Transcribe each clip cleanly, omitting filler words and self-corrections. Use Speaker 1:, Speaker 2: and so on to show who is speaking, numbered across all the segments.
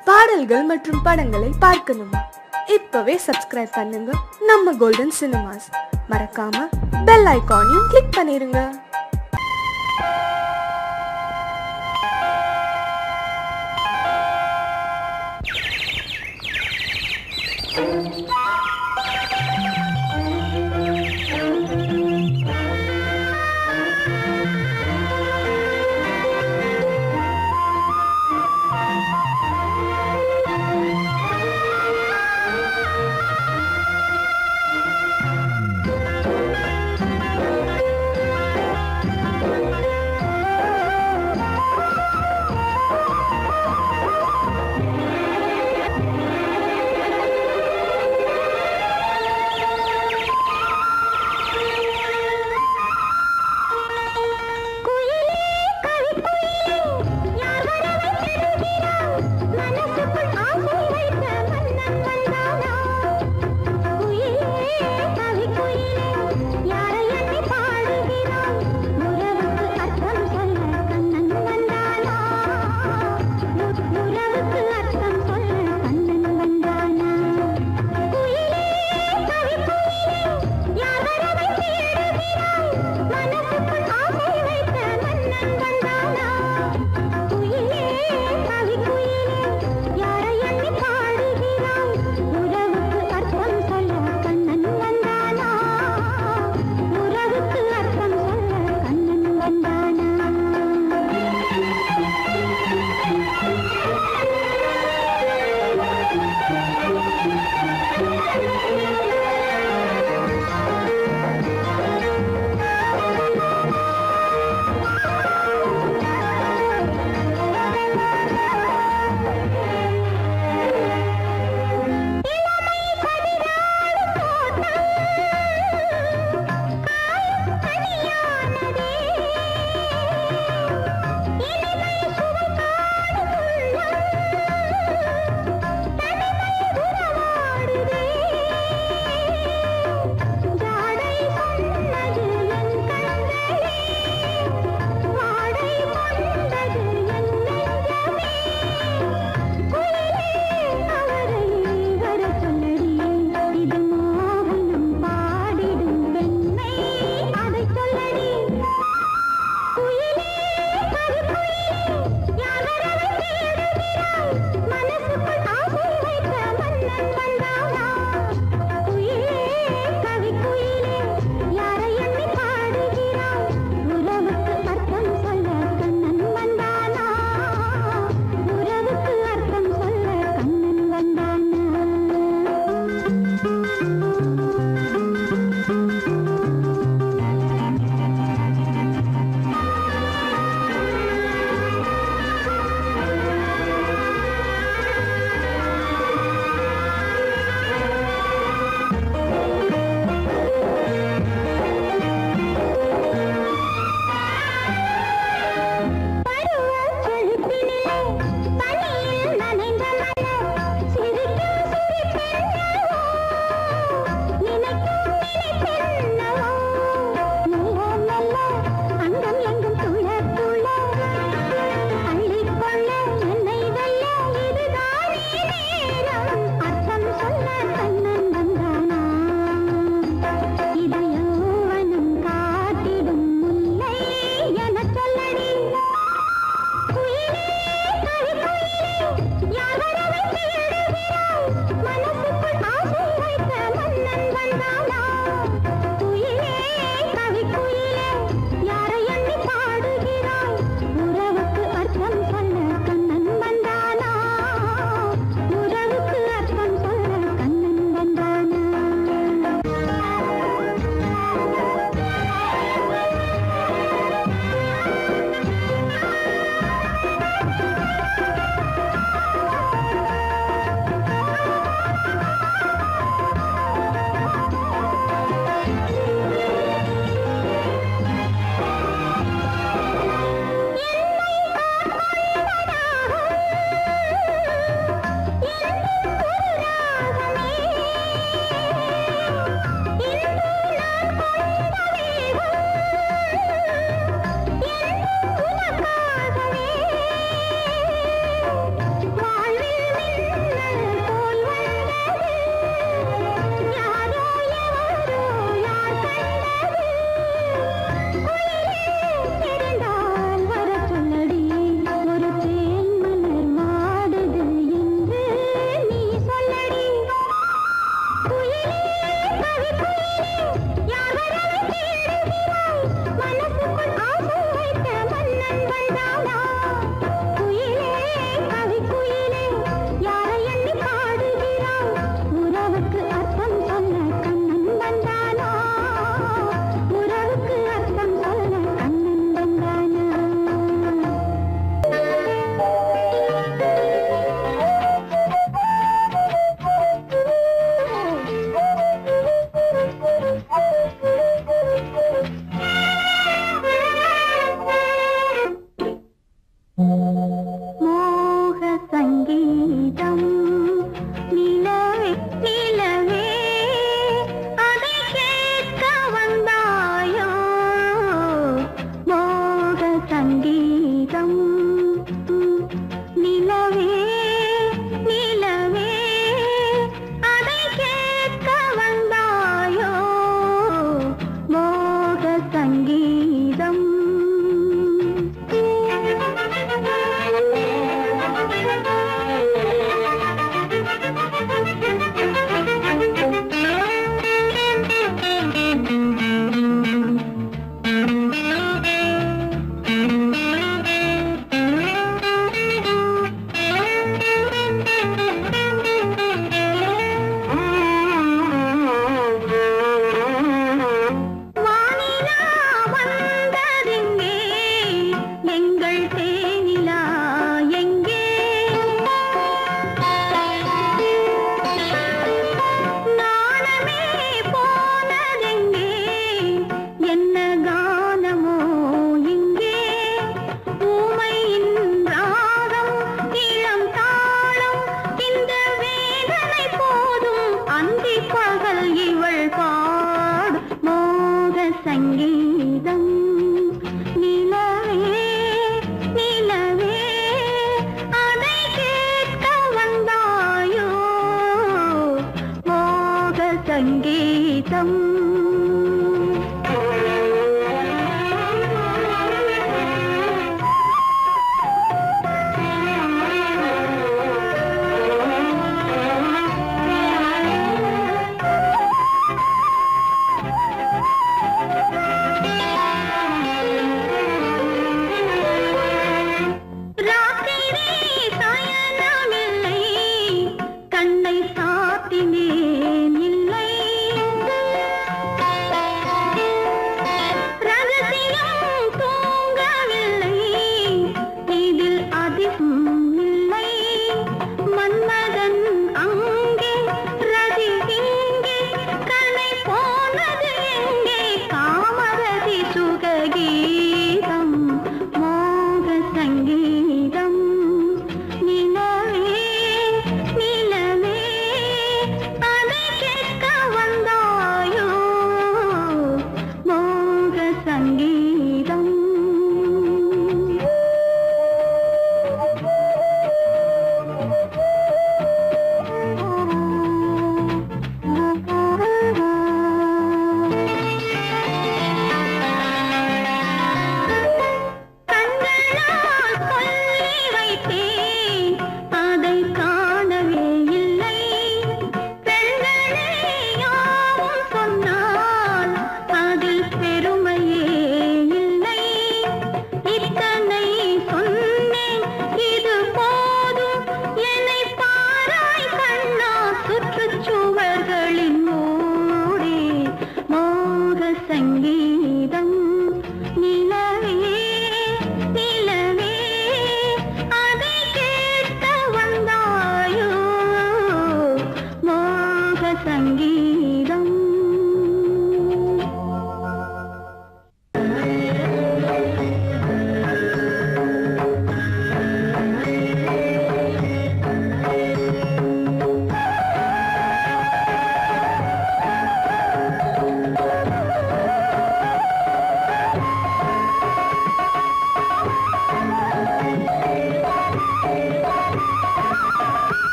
Speaker 1: பாடல்கள் மற்றும் படங்களை பார்க்கணுமா? இப்பவே சப்ஸ்கிரைப் பண்ணுங்க நம்ம கோல்டன் சினிமாஸ். மறக்காம பெல் ஐகானையும் கிளிக் பண்ணிருங்க.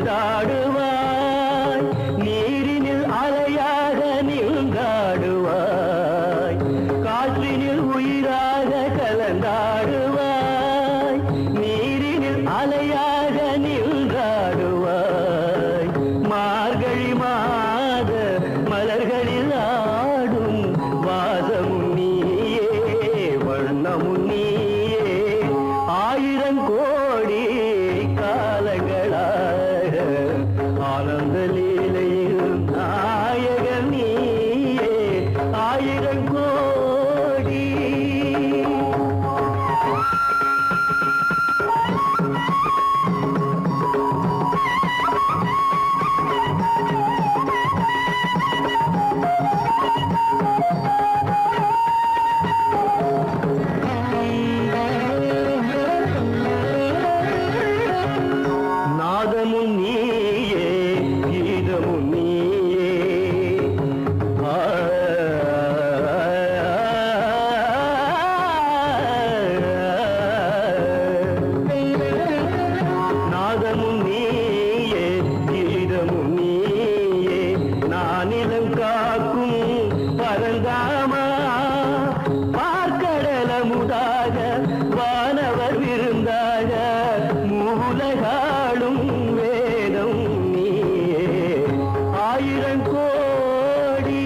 Speaker 2: வந்தாடுவாய் நீரினில் அலையாக நீங்காடுவாய் காற்றினில் உயிராக கலந்தாடுவாய் நீரினில் அலையாக நீங்காடுவாய் மார்கழி மாத மலர்களில் ஆடும் வாசமும் நீயே வண்ணமும் நீயே ஆயிரம் கோடி காலங்களாக ஆனந்த லீலையில் நாயகன் நீயே ஆயிரம் கோடி நாதமும் நீயே கீதமும் நீயே நாதமும் நீயே கீதமும் நீயே நானிலம் காக்கும் பரந்தாமா பார்க்கடலமுதாக வானவர் விருந்தாக மூலகாளும் வேதம் நீயே ஆயிரம் கோடி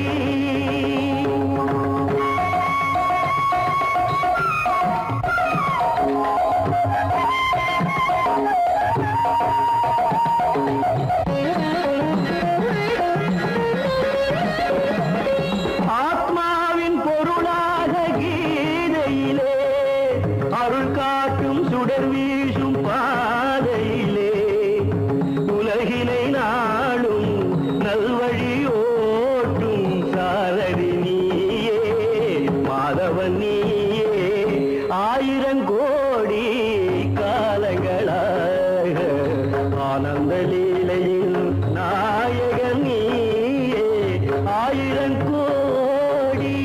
Speaker 2: ஆத்மாவின் பொருளாக கீதையிலே அருள் காட்டும் சுடர் வீசும் பாதையிலே உலகினை நாளும் நல்வழி ஓட்டும் சாரதி நீயே மாதவன் நீயே ஆயிரம் கோடி காலங்களாக ஆனந்த லீலையில் நாயகன் நீயே ஆயிரம் கோடி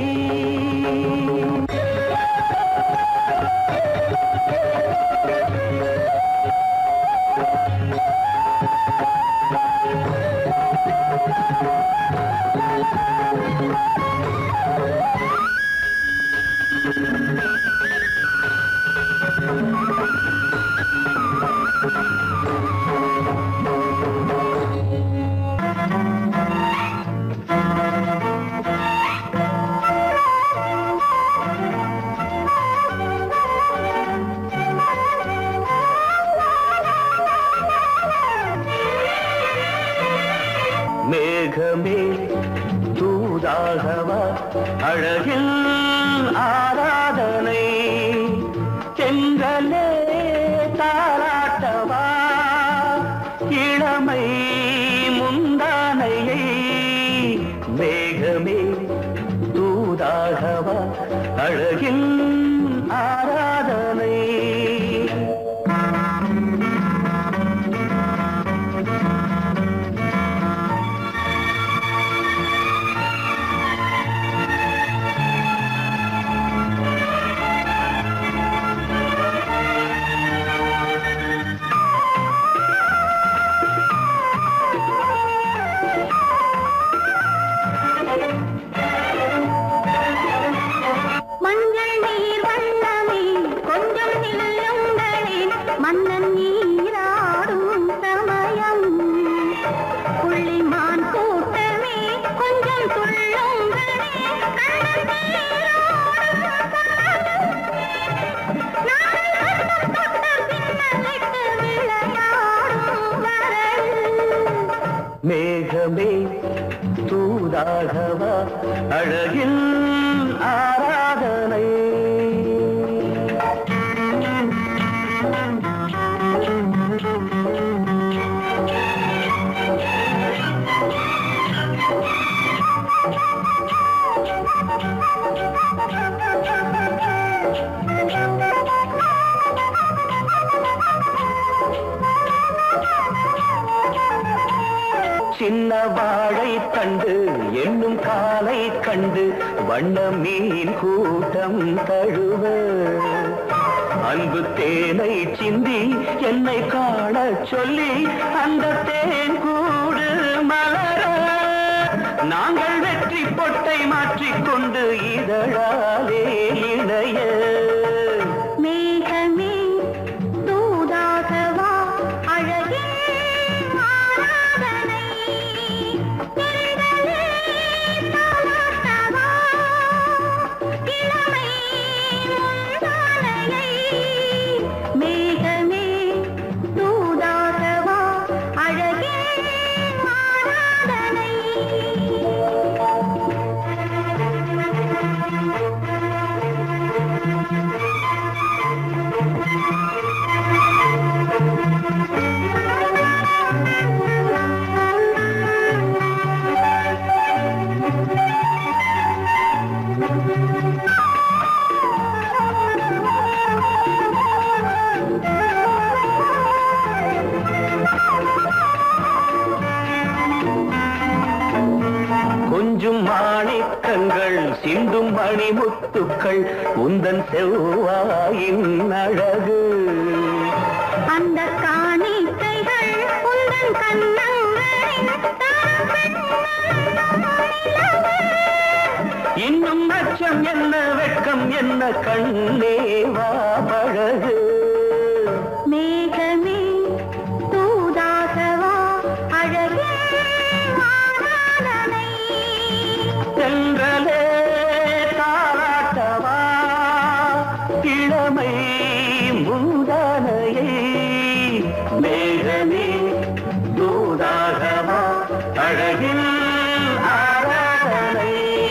Speaker 2: மேகமே தூதாகவா அழகில் ஆராதனை செங்கலே தாராட்டவா இளமை முந்தானையை மேகமே தூதாகவா அழகில் ஆராதனை
Speaker 3: மஞ்சள் நீர் வண்ணமே கொஞ்சம் நில்லுங்களே மன்னன் நீராடும் சமயம் புள்ளிமான் கூட்டமே கொஞ்சம் துள்ளுங்களே கண்ணன் நீராடும் பின்னலிட்டு விளையாடும் வரல்
Speaker 2: மேகமே தூதாகவா அழகில் ஆராதனை சின்ன வாழை தண்டு என்னும் காலை கண்டு வண்ண மீன் கூட்டம் தழுவ அன்பு தேனை சிந்தி என்னை காண சொல்லி அந்த மிஞ்சும் மாணிக்கங்கள் சிந்தும் மணிமுத்துக்கள் உந்தன் செவ்வாயின் அழகு
Speaker 3: அந்த காணிக்கைகள் உந்தன் கண்ணங்களின்
Speaker 2: இன்னும் அச்சம் என்ன வெட்கம் என்ன கண்ணேவா பழகு
Speaker 3: மேகமே தூதாகவா அழகே ஆராதனை
Speaker 2: சென்றலே தாராட்டவா இளமை மூதானையை மேகமே தூதாகவா அழகில் ஆராதனை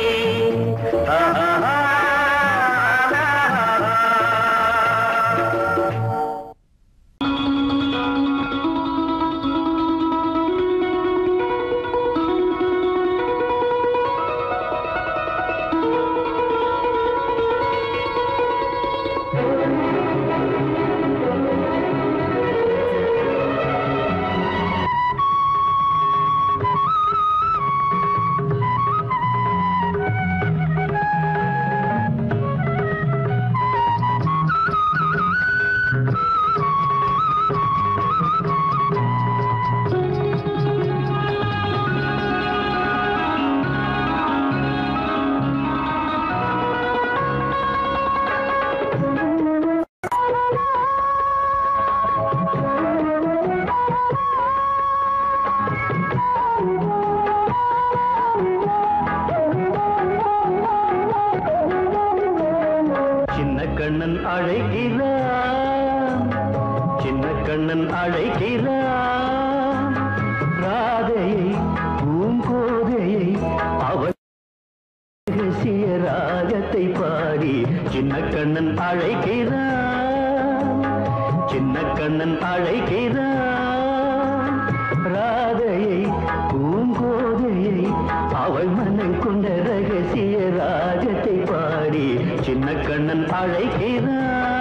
Speaker 2: கண்ணன் அழைக்கிறான் சின்ன கண்ணன் அழைக்கிறான் ராதையை பூங்கோதையை அவன் ரகசிய ராகத்தை பாடி சின்ன கண்ணன் அழைக்கிறான் சின்ன கண்ணன் அழைக்கிறான் ராதையை பூங்கோதையை அவள் மனம் கொண்ட ரகசிய ராகத்தை பாடி சின்ன கண்ணன் அழைக்கிறான்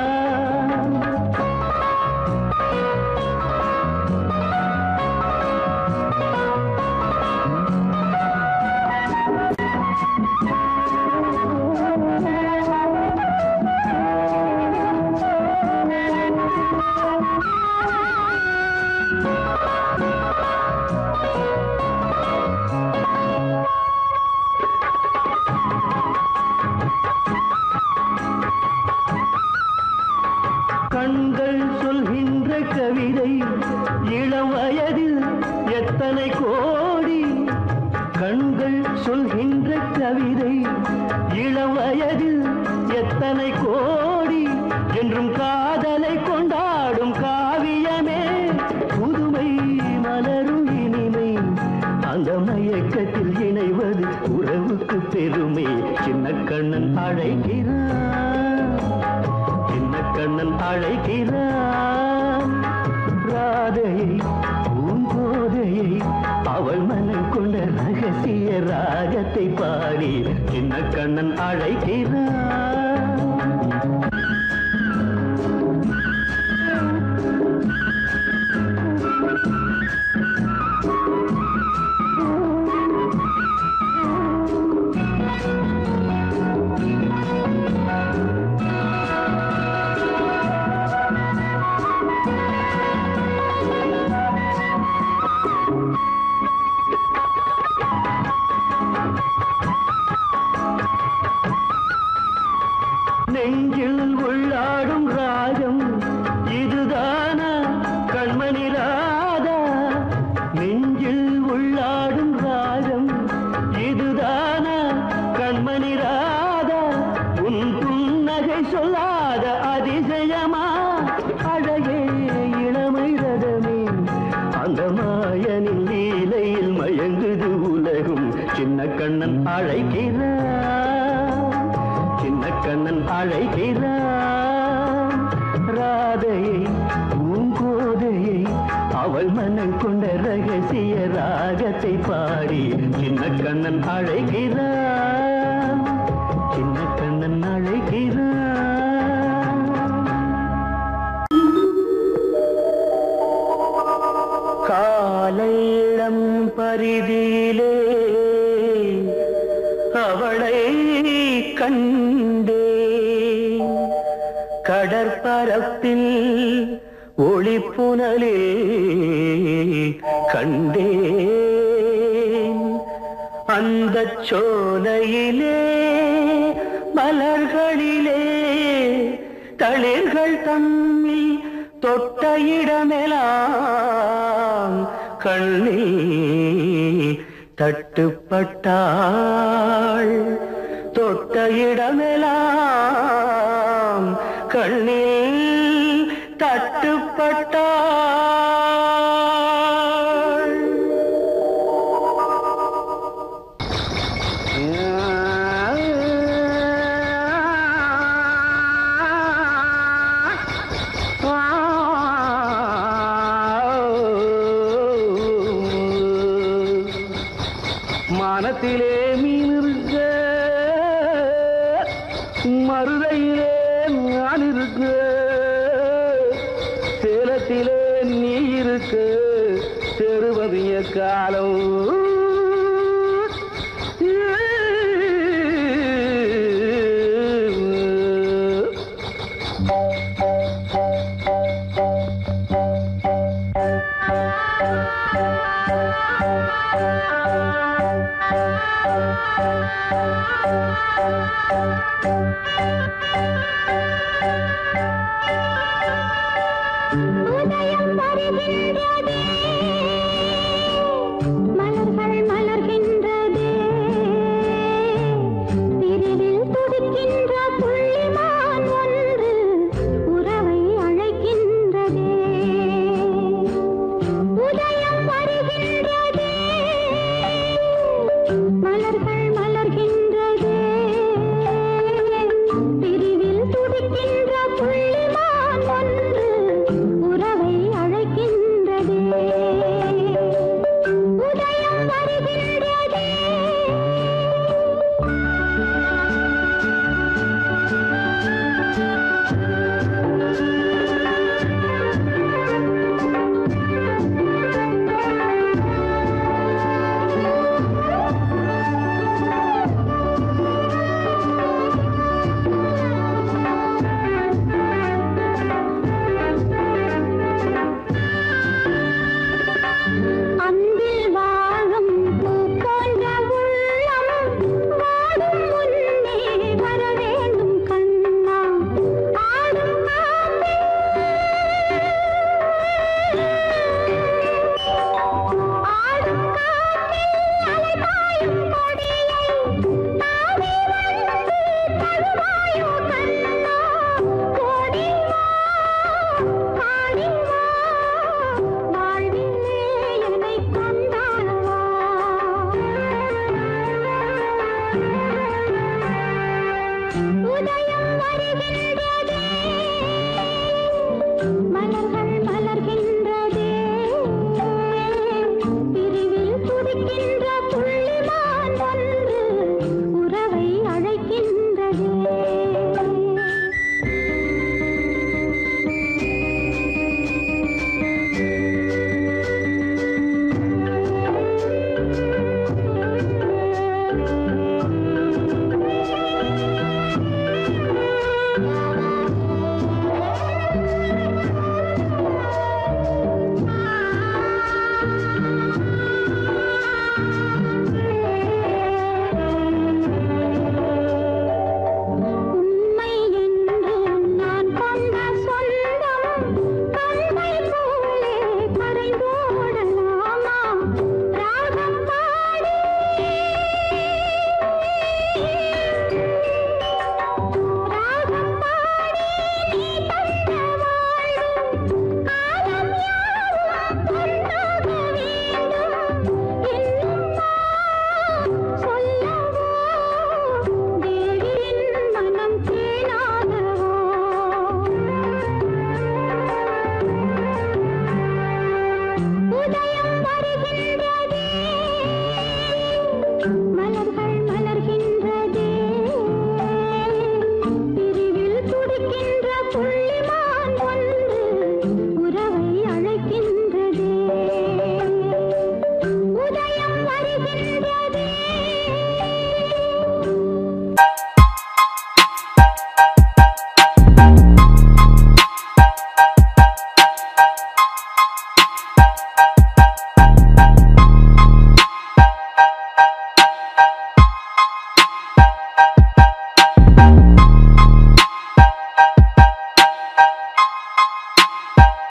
Speaker 2: கண்கள் சொல்கின்ற கவிதை இளம் வயதில் எத்தனை கோடி கண்கள் சொல்கின்ற கவிதை இளம் வயதில் எத்தனை கோடி என்றும் காதலை கொண்டாடும் காவியமே புதுமை மலரும் இனிமை அந்த மயக்கத்தில் இணைவது உறவுக்கு பெருமை சின்ன கண்ணன் அழைக்கிறான் சின்ன கண்ணன் அழைக்கிறான் ராதையை பூங்கோதையை அவள் மனம் கொண்ட ரகசிய ராகத்தை பாடி சின்ன கண்ணன் அழைக்கிறான் நெஞ்சில் உள்ளாடும் ராகம் இதுதானா கண்மணி ராதா நெஞ்சில் உள்ளாடும் ராகம் இதுதானா கண்மணி ராதா உன் புன்னகை சொல்லாத அதிசயமா அழகே இளமை ரதமே அந்த மாயனின் லீலையில் மயங்குது உலகும் சின்ன கண்ணன் அழைக்கிறான் சின்ன கண்ணன் அழைக்கிறான் ராதையை பூங்கோதையை அவள் மனம் கொண்ட ரகசிய ராகத்தை பாடி சின்ன கண்ணன் அழைக்கிறான் சின்ன கண்ணன் அழைக்கிறான் காலையிளம் பரிதியிலே பரப்பில் ஒளிப்புனலே கண்டேன். அந்த சோலையிலே மலர்களிலே தளிர்கள் தம்மில் தொட்ட இடமெல்லாம் கண்ணில் தட்டுப்பட்டாள். தொட்ட இடமெல்லாம் கண்ணில் தட்டுப்பட்டாள். மானத்திலே மீன் இருக்க, மருதையிலே நான் இருக்க, சேலத்திலே நீ இருக்க, செருவதிய காலம்
Speaker 3: உதயம் வருகின்றதே